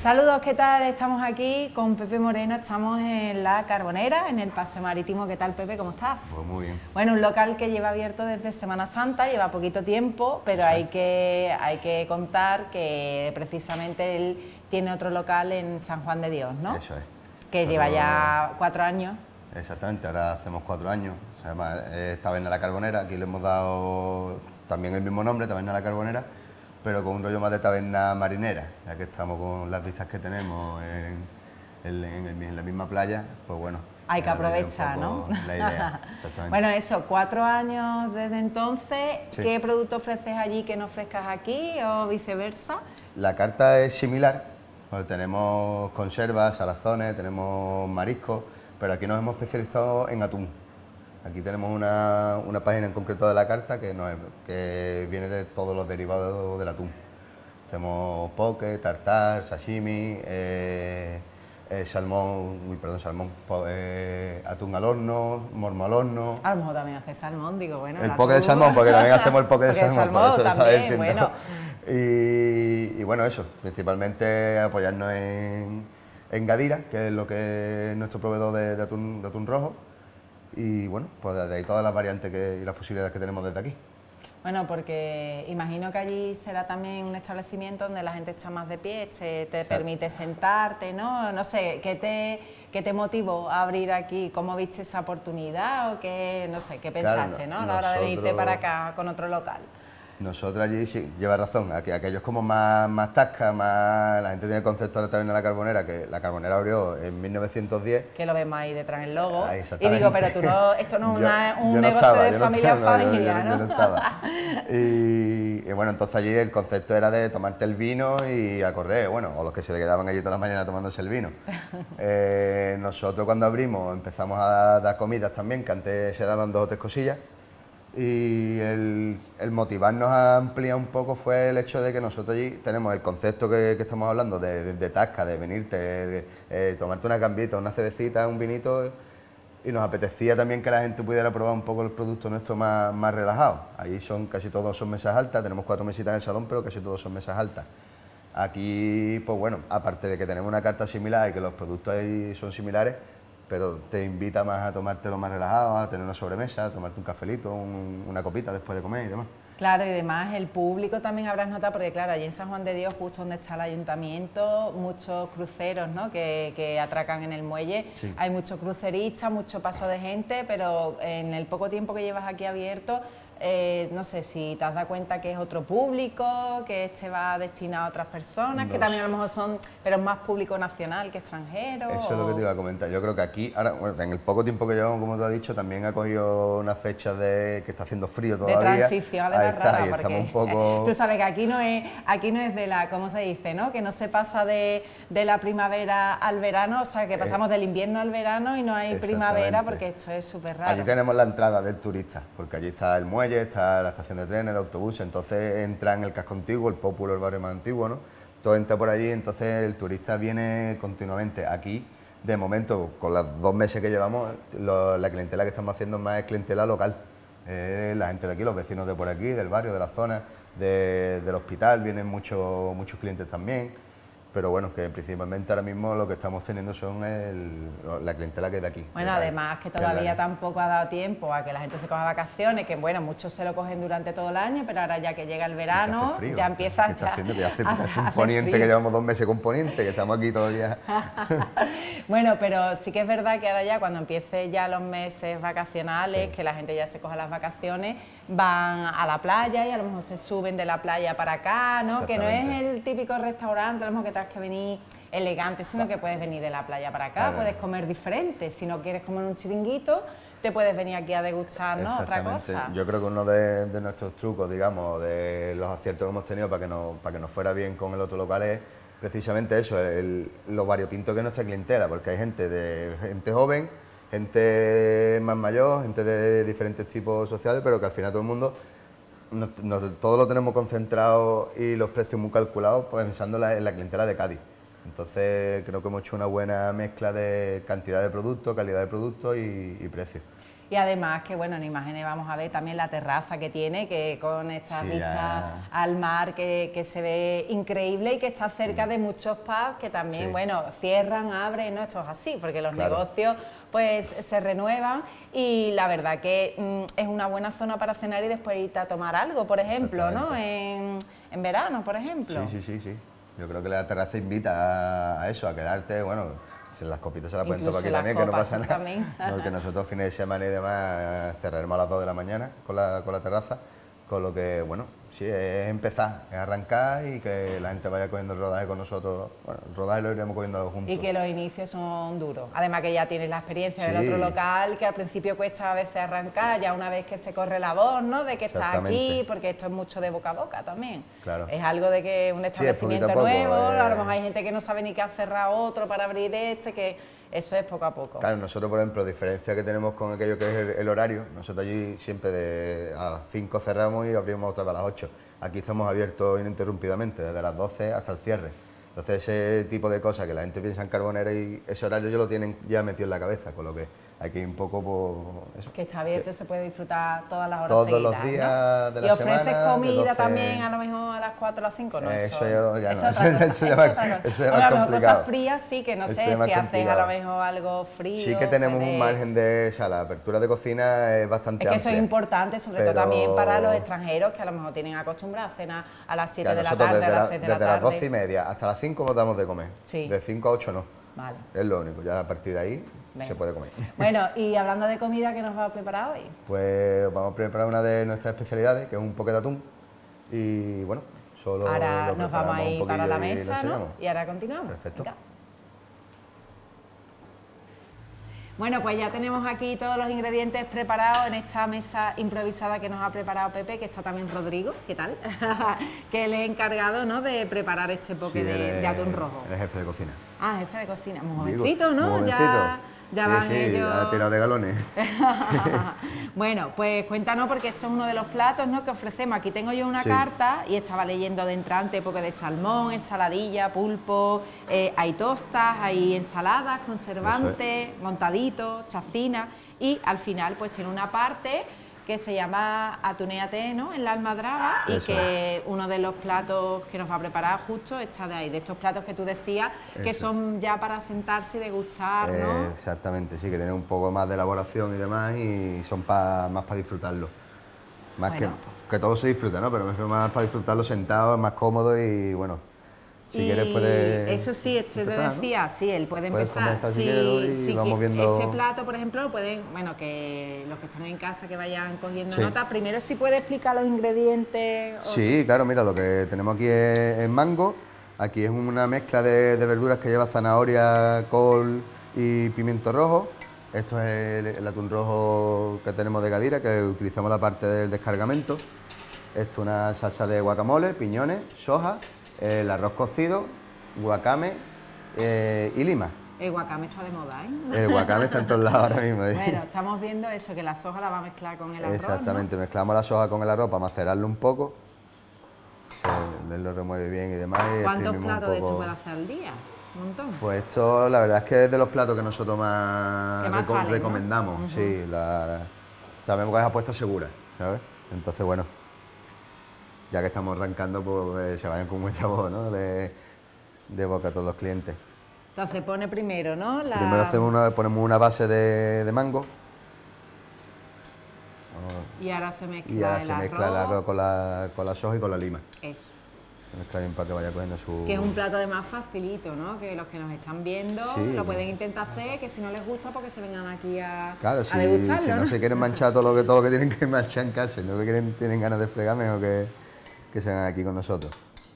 Saludos, ¿qué tal? Estamos aquí con Pepe Moreno, estamos en La Carbonera, en el Paseo Marítimo. ¿Qué tal, Pepe? ¿Cómo estás? Pues muy bien. Bueno, un local que lleva abierto desde Semana Santa, lleva poquito tiempo, pero Sí. hay que contar que precisamente él tiene otro local en San Juan de Dios, ¿no? Eso es. Que lleva ya 4 años. Exactamente, ahora hacemos 4 años. Se llama Taberna La Carbonera, aquí le hemos dado también el mismo nombre, Taberna La Carbonera, pero con un rollo más de taberna marinera, ya que estamos con las vistas que tenemos en la misma playa, pues bueno. Hay que aprovechar, ¿no? La idea, exactamente. Bueno, eso, 4 años desde entonces, Sí. ¿Qué producto ofreces allí que no ofrezcas aquí o viceversa? La carta es similar, pues tenemos conservas, salazones, tenemos mariscos, pero aquí nos hemos especializado en atún. Aquí tenemos una página en concreto de la carta que viene de todos los derivados del atún. Hacemos poke, tartar, sashimi, atún al horno, mormo al horno. A lo mejor también hace salmón, digo, bueno. El poke de salmón, porque también hacemos el poke de Porque salmón. Por eso lo estaba también, diciendo. bueno. Y bueno, eso, principalmente apoyarnos en Gadira, que es lo que es nuestro proveedor de atún rojo. Y bueno, pues desde ahí todas las variantes y las posibilidades que tenemos desde aquí. Bueno, porque imagino que allí será también un establecimiento donde la gente está más de pie, te permite sentarte, ¿no? No sé, ¿qué te motivó a abrir aquí? ¿Cómo viste esa oportunidad o qué, no sé, qué pensaste, ¿no? A la hora de venirte para acá con otro local. Nosotros allí, sí, lleva razón, aquellos como más tasca, la gente tiene el concepto de la taberna de la Carbonera, que la Carbonera abrió en 1910. Que lo vemos ahí detrás en el logo. Ahí, Y digo, pero tú no, esto no es un negocio de familia, ¿no? Yo no estaba. Y bueno, entonces allí el concepto era de tomarte el vino y a correr, bueno, o los que se quedaban allí todas las mañanas tomándose el vino. Nosotros cuando abrimos empezamos a dar comidas también, que antes se daban 2 o 3 cosillas. Y el motivarnos a ampliar un poco fue el hecho de que nosotros allí tenemos el concepto que estamos hablando de tasca, de venirte, tomarte una gambita, una cervecita, un vinito, y nos apetecía también que la gente pudiera probar un poco el producto nuestro más relajado. Allí casi todos son mesas altas, tenemos 4 mesitas en el salón, pero casi todos son mesas altas. Aquí, pues bueno, aparte de que tenemos una carta similar y que los productos ahí son similares, pero te invita más a tomártelo más relajado, a tener una sobremesa, a tomarte un cafelito, una copita después de comer y demás. Claro, y además el público también habrás notado, porque claro, allí en San Juan de Dios, justo donde está el ayuntamiento, muchos cruceros, ¿no?, que atracan en el muelle. Sí. Hay muchos cruceristas, mucho paso de gente, pero en el poco tiempo que llevas aquí abierto, no sé si te has dado cuenta que es otro público, que este va destinado a otras personas, que también a lo mejor son, pero es más público nacional que extranjero. Eso es lo que te iba a comentar. Yo creo que aquí, ahora, bueno, en el poco tiempo que llevamos, como te has dicho, también ha cogido una fecha de que está haciendo frío todavía. De transición, de verdad, porque estamos un poco... tú sabes que aquí no es de la, ¿cómo se dice?, ¿no?, que no se pasa de la primavera al verano, o sea, que pasamos del invierno al verano y no hay primavera, porque esto es súper raro. Allí tenemos la entrada del turista, porque allí está el muelle, está la estación de trenes, de autobuses, entonces entra en el casco antiguo, el Pópulo, el barrio más antiguo, ¿no? Todo entra por allí, entonces el turista viene continuamente. Aquí, de momento, con los 2 meses que llevamos, la clientela que estamos haciendo más es clientela local. La gente de aquí, los vecinos de por aquí, del barrio, de la zona, del hospital, vienen muchos clientes también. Pero bueno, que principalmente ahora mismo lo que estamos teniendo son la clientela que es de aquí. Bueno, además que todavía tampoco ha dado tiempo a que la gente se coja vacaciones, que bueno, muchos se lo cogen durante todo el año, pero ahora ya que llega el verano, frío, ya empieza hace un poniente, que llevamos 2 meses con poniente, que estamos aquí todavía. Bueno, pero sí que es verdad que ahora ya cuando empiece ya los meses vacacionales, sí, que la gente ya se coja las vacaciones, van a la playa y a lo mejor se suben de la playa para acá, ¿no? Que no es el típico restaurante, a lo mejor que tengas que venir elegante, sino que puedes venir de la playa para acá, claro, puedes comer diferente. Si no quieres comer un chiringuito, te puedes venir aquí a degustar, ¿no?, otra cosa. Yo creo que uno de nuestros trucos, digamos, de los aciertos que hemos tenido para que nos fuera bien con el otro local es precisamente eso, lo variopinto que es nuestra clientela, porque hay gente joven, gente más mayor, gente de diferentes tipos sociales, pero que al final todo el mundo, todo lo tenemos concentrado y los precios muy calculados, pues pensando en la clientela de Cádiz. Entonces creo que hemos hecho una buena mezcla de cantidad de producto, calidad de producto y precio. Y además que, bueno, en imágenes vamos a ver también la terraza que tiene, que con estas vistas al mar que se ve increíble y que está cerca de muchos pubs que también, bueno, cierran, abren, ¿no? Esto es así, porque los negocios pues se renuevan y la verdad que es una buena zona para cenar y después irte a tomar algo, por ejemplo, ¿no? En verano, por ejemplo. Sí. Yo creo que la terraza invita a eso, a quedarte, bueno... Si las copitas se las pueden tomar aquí también, que no pasa nada. Porque nosotros fines de semana y demás cerraremos a las 2 de la mañana con la terraza, con lo que, bueno, sí, es empezar, es arrancar y que la gente vaya cogiendo el rodaje con nosotros. Bueno, el rodaje lo iremos cogiendo juntos. Y que los inicios son duros. Además que ya tienes la experiencia del otro local, que al principio cuesta a veces arrancar, ya una vez que se corre la voz, ¿no? De que estás aquí, porque esto es mucho de boca a boca también. Claro. Es algo de que un establecimiento nuevo, a lo mejor hay gente que no sabe ni qué ha cerrado otro para abrir que eso es poco a poco. Claro, nosotros, por ejemplo, diferencia que tenemos con aquello que es el horario, nosotros allí siempre a las 5 cerramos y abrimos otra vez a las 8. Aquí estamos abiertos ininterrumpidamente, desde las 12 hasta el cierre. Entonces, ese tipo de cosas que la gente piensa en Carbonera y ese horario ya lo tienen ya metido en la cabeza, con lo que aquí un poco pues, eso. Que está abierto y se puede disfrutar todas las horas todos seguidas, los días, ¿no? De la ¿Y ofreces semana, comida también a lo mejor a las 4 o las 5? No, eso ya no, eso ya más complicado. A lo mejor cosas frías sí, que no sé, si haces a lo mejor algo frío. Sí que tenemos un margen de... O sea, la apertura de cocina es bastante amplia. Es que eso es importante, sobre todo también para los extranjeros que a lo mejor tienen acostumbrados a cenar a las 7 de la tarde, a las 6 de la tarde. Desde las 12:30 hasta las 5 nos damos de comer. Sí. De 5 a 8 no. Vale. Es lo único, ya a partir de ahí se puede comer. Bueno, y hablando de comida, ¿qué nos va a preparar hoy? Pues vamos a preparar una de nuestras especialidades, que es un poke de atún. Y bueno, solo ahora nos vamos a ir para la mesa, ¿no? Y ahora continuamos. Perfecto. Venga. Bueno, pues ya tenemos aquí todos los ingredientes preparados en esta mesa improvisada que nos ha preparado Pepe, que está también Rodrigo, ¿qué tal? Que él es encargado, ¿no?, de preparar este poke de atún rojo. El jefe de cocina. Ah, jefe de cocina, muy jovencito, ¿no? Muy jovencito. Ya van ellos... ya tirado de galones. Bueno, pues cuéntanos, porque esto es uno de los platos, ¿no?, que ofrecemos. Aquí tengo yo una carta y estaba leyendo de entrante poke de salmón, ensaladilla, pulpo, hay tostas, hay ensaladas, conservantes, montaditos, chacinas y al final pues tiene una parte que se llama Atunéate, ¿no?, en la almadraba, y que uno de los platos que nos va a preparar justo está de ahí, de estos platos que tú decías que son ya para sentarse y degustar, ¿no? Exactamente, sí, que tienen un poco más de elaboración y demás y son más para disfrutarlo. Más que todo se disfruta, ¿no? Pero más para disfrutarlo sentado, es más cómodo y bueno. Si quieres puedes... Eso sí, te decía, ¿no? Sí, él puede empezar. Sí, vamos viendo... Este plato, por ejemplo, pueden, bueno, que los que están en casa que vayan cogiendo nota, primero si puede explicar los ingredientes. Sí, claro, mira, lo que tenemos aquí es mango, aquí es una mezcla de verduras que lleva zanahoria, col y pimiento rojo. Esto es el atún rojo que tenemos de Gadira, que utilizamos la parte del descargamento. Esto es una salsa de guacamole, piñones, soja, el arroz cocido, guacame y lima. El guacame está de moda, ¿eh? El guacame está en todos lados ahora mismo. Bueno, estamos viendo eso, que la soja la va a mezclar con el arroz. Exactamente, ¿no? Mezclamos la soja con el arroz para macerarlo un poco. Él lo remueve bien y demás. ¿Cuántos platos de hecho puede hacer al día? ¿Un montón? Pues esto, la verdad es que es de los platos que nosotros más recomendamos. ¿No? Sí, sabemos que es apuesta segura, ¿sabes? Entonces, bueno, ya que estamos arrancando, pues se vayan con buen sabor, ¿no? De boca a todos los clientes. Entonces pone primero, ¿no? Primero ponemos una base de mango. Y ahora se mezcla el arroz con la soja y con la lima. Eso. Se mezcla bien para que vaya cogiendo su... Que es un plato además facilito, ¿no? Que los que nos están viendo lo pueden intentar hacer, que si no les gusta, porque se vengan aquí a degustarlo, si no se quieren manchar todo lo que tienen que manchar en casa, no que tienen ganas de fregar, mejor que se vengan aquí con nosotros.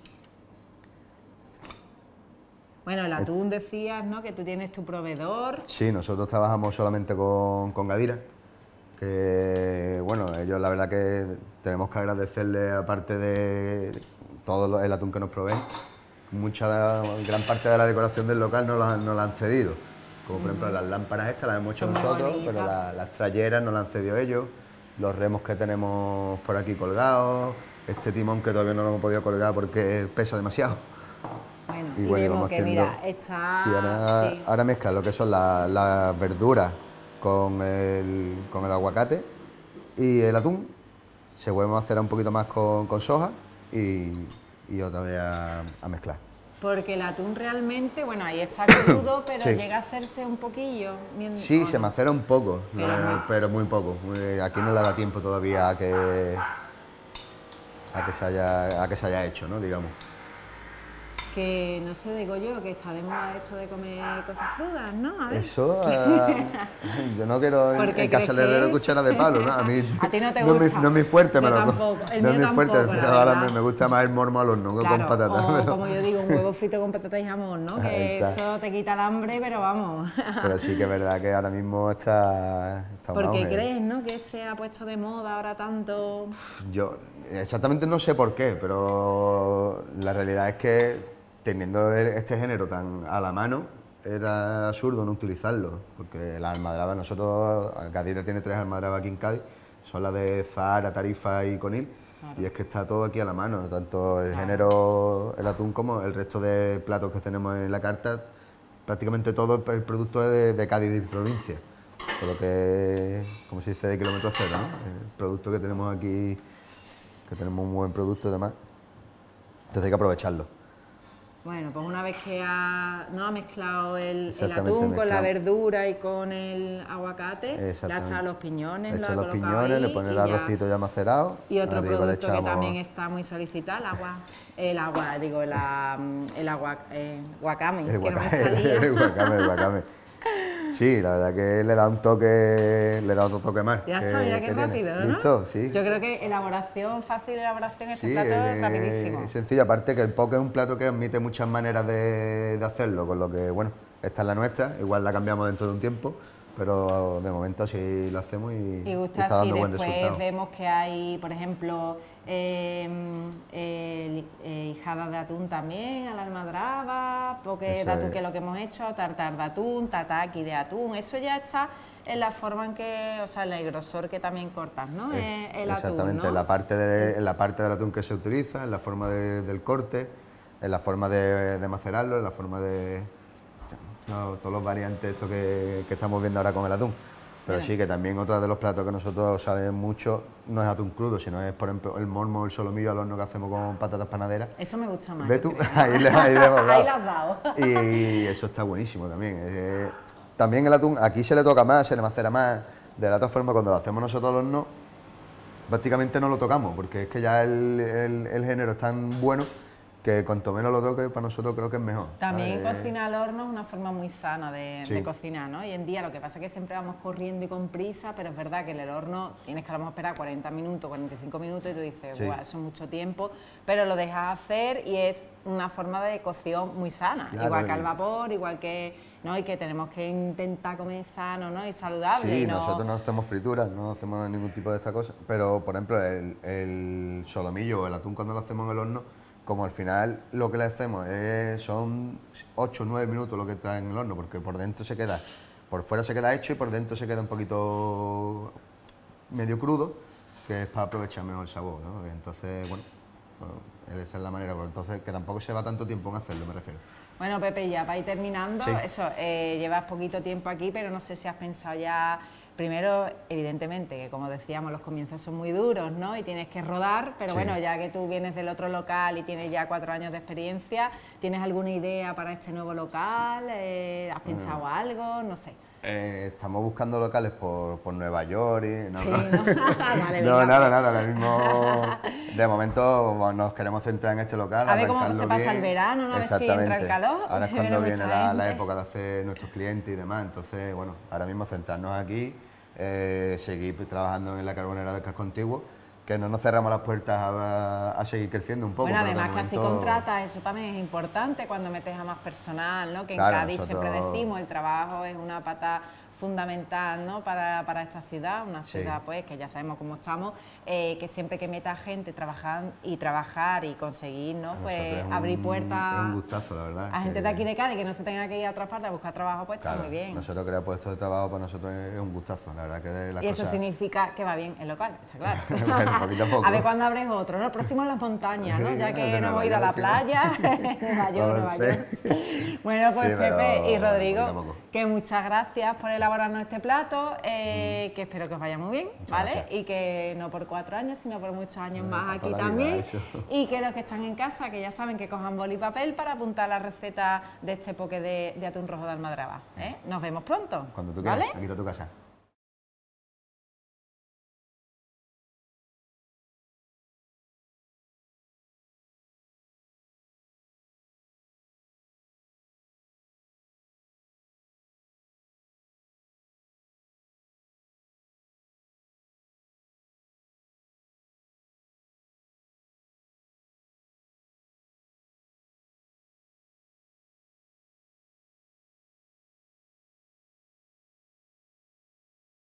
Bueno, el atún decías, ¿no?, que tú tienes tu proveedor. Sí, nosotros trabajamos solamente con Gadira, que bueno, ellos la verdad que tenemos que agradecerles, aparte de todo el atún que nos proveen, gran parte de la decoración del local nos la han cedido. Como por ejemplo las lámparas estas las hemos hecho nosotros, pero las trayeras nos las han cedido ellos, los remos que tenemos por aquí colgados, este timón que todavía no lo hemos podido colgar porque pesa demasiado. Bueno, y vemos que mira, está... Ahora mezclan lo que son las verduras con el aguacate y el atún. Se vuelve a hacer un poquito más con soja y otra vez a mezclar. Porque el atún realmente, bueno, ahí está crudo, pero sí, llega a hacerse un poquillo. Sí, se macera un poco, pero muy poco. Aquí no le da tiempo todavía a que se haya hecho, ¿no? Digamos. Que no sé, digo yo, que está de moda esto de comer cosas crudas, ¿no? A ver. Eso, yo no quiero en casa del herrero cuchara de palo, ¿no? A ti no te gusta. No es mi fuerte, yo tampoco. No es mi fuerte, pero ahora me gusta más el mormo al horno, claro, con patatas. O como yo digo, un huevo frito con patatas y jamón, ¿no? Que eso te quita el hambre, pero vamos. Pero sí que es verdad que ahora mismo está ¿Por qué crees, no? Que se ha puesto de moda ahora tanto. Yo exactamente no sé por qué, pero la realidad es que teniendo este género tan a la mano, era absurdo no utilizarlo, porque las almadrabas, nosotros, Cádiz tiene 3 almadrabas aquí en Cádiz, son las de Zahara, Tarifa y Conil, claro, y es que está todo aquí a la mano, tanto el género, el atún, como el resto de platos que tenemos en la carta, prácticamente todo el producto es de Cádiz y provincia, por lo que, como se dice, de kilómetro cero, ¿no? El producto que tenemos aquí, que tenemos un buen producto y demás, entonces hay que aprovecharlo. Bueno, pues una vez que ha mezclado el atún con la verdura y con el aguacate, le ha echado los piñones, le pone el arrocito ya macerado. Y otro producto que también está muy solicitado, el guacame, que no me salía. el guacame. Sí, la verdad que le da otro toque más. Ya está, mira qué rápido, ¿no? ¿Listo? Sí. Yo creo que fácil elaboración, este plato es rapidísimo. Es sencillo, aparte que el poke es un plato que admite muchas maneras de hacerlo, con lo que, bueno, esta es la nuestra, igual la cambiamos dentro de un tiempo, pero de momento así lo hacemos y gusta está dando así. buen resultado. Después vemos que hay, por ejemplo, hijadas de atún también a la almadraba, poke de atún, que es lo que hemos hecho, tartar de atún, tataki de atún, eso ya está en la forma en que, o sea, en el grosor que también cortas, ¿no? El exactamente, atún, ¿no? en la parte del atún que se utiliza, en la forma del corte, en la forma de macerarlo, en la forma de todos los variantes estos que estamos viendo ahora con el atún. Pero sí, que también otro de los platos que nosotros sabemos mucho no es atún crudo, sino es, por ejemplo, el mormo, el solomillo al horno que hacemos con patatas panaderas. Eso me gusta más. ¿Ves tú? Ahí le hemos dado. Ahí le has dado. Y eso está buenísimo también. También el atún, aquí se le toca más, se le macera más. De la otra forma, cuando lo hacemos nosotros al horno, prácticamente no lo tocamos, porque es que ya el género es tan bueno que cuanto menos lo toque, para nosotros creo que es mejor. También cocinar al horno es una forma muy sana de cocinar, ¿no? Hoy en día lo que pasa es que siempre vamos corriendo y con prisa, pero es verdad que en el horno tienes que a lo mejor esperar 40 minutos, 45 minutos y tú dices, eso es mucho tiempo, pero lo dejas hacer y es una forma de cocción muy sana, claro, igual que al vapor, igual que, ¿no? Y que tenemos que intentar comer sano, ¿no? Y saludable. Sí, y no... nosotros no hacemos frituras, no hacemos ningún tipo de estas cosas, pero por ejemplo el solomillo o el atún cuando lo hacemos en el horno, como al final lo que le hacemos son 8 o 9 minutos lo que está en el horno, porque por dentro se queda, por fuera se queda hecho y por dentro se queda un poquito medio crudo, que es para aprovechar mejor el sabor, ¿no? Entonces, bueno, esa es la manera, pero entonces que tampoco se va tanto tiempo en hacerlo, me refiero. Bueno, Pepe, ya para ir terminando, sí, eso, llevas poquito tiempo aquí, pero no sé si has pensado ya. Primero, evidentemente, que como decíamos, los comienzos son muy duros, ¿no? Y tienes que rodar, pero bueno, ya que tú vienes del otro local y tienes ya 4 años de experiencia, ¿tienes alguna idea para este nuevo local? ¿Has pensado algo? No sé. Estamos buscando locales por Nueva York y... No, sí, ¿no? Vale, nada, ahora mismo, de momento nos queremos centrar en este local. A ver cómo se pasa el verano, ¿no? A ver si entra el calor. Ahora es cuando viene la época de hacer nuestros clientes y demás, entonces, bueno, ahora mismo centrarnos aquí, seguir trabajando en la carbonera del casco antiguo, que no nos cerramos las puertas a seguir creciendo un poco. Bueno, además que así contratas, eso también es importante cuando metes a más personal, ¿no? Que en Cádiz siempre decimos, el trabajo es una pata fundamental, ¿no? para esta ciudad, una ciudad pues que ya sabemos cómo estamos, que siempre que meta gente trabajar y conseguir, ¿no? Pues abrir puertas. Es un gustazo, la verdad. A gente de aquí de Cádiz que no se tenga que ir a otras partes a buscar trabajo, pues está muy bien. Nosotros crear puestos de trabajo para nosotros es un gustazo, la verdad que de las y eso significa que va bien el local, está claro. Bueno, poquito a poco. A ver cuándo abres otro, ¿no? El próximo en las montañas, ¿no? Ya que no hemos ido a la playa, Nueva York. Bueno, pues Pepe y Rodrigo, que muchas gracias por el elaborarnos este plato, que espero que os vaya muy bien, ¿vale? gracias. Y que no por 4 años, sino por muchos años más aquí también. Y que los que están en casa, que ya saben que cojan boli y papel para apuntar la receta de este poke de atún rojo de almadraba. Nos vemos pronto. Cuando tú quieras, ¿vale? aquí está tu casa.